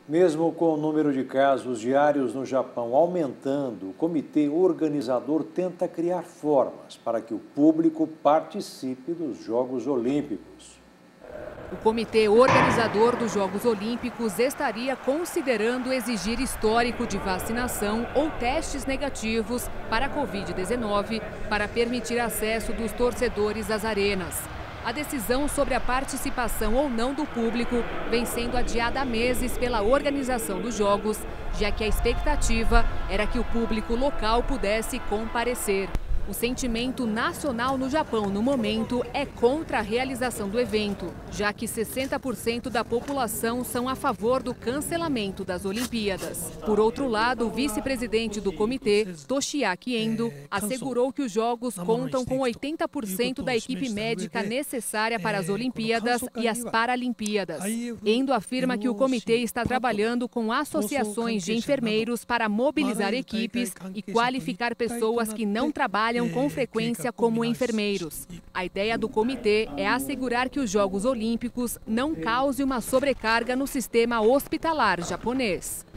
Mesmo com o número de casos diários no Japão aumentando, o comitê organizador tenta criar formas para que o público participe dos Jogos Olímpicos. O comitê organizador dos Jogos Olímpicos estaria considerando exigir histórico de vacinação ou testes negativos para a Covid-19 para permitir acesso dos torcedores às arenas. A decisão sobre a participação ou não do público vem sendo adiada há meses pela organização dos Jogos, já que a expectativa era que o público local pudesse comparecer. O sentimento nacional no Japão, no momento, é contra a realização do evento, já que 60% da população são a favor do cancelamento das Olimpíadas. Por outro lado, o vice-presidente do comitê, Toshiaki Endo, assegurou que os Jogos contam com 80% da equipe médica necessária para as Olimpíadas e as Paralimpíadas. Endo afirma que o comitê está trabalhando com associações de enfermeiros para mobilizar equipes e qualificar pessoas que não trabalham com frequência como enfermeiros. A ideia do comitê é assegurar que os Jogos Olímpicos não causem uma sobrecarga no sistema hospitalar japonês.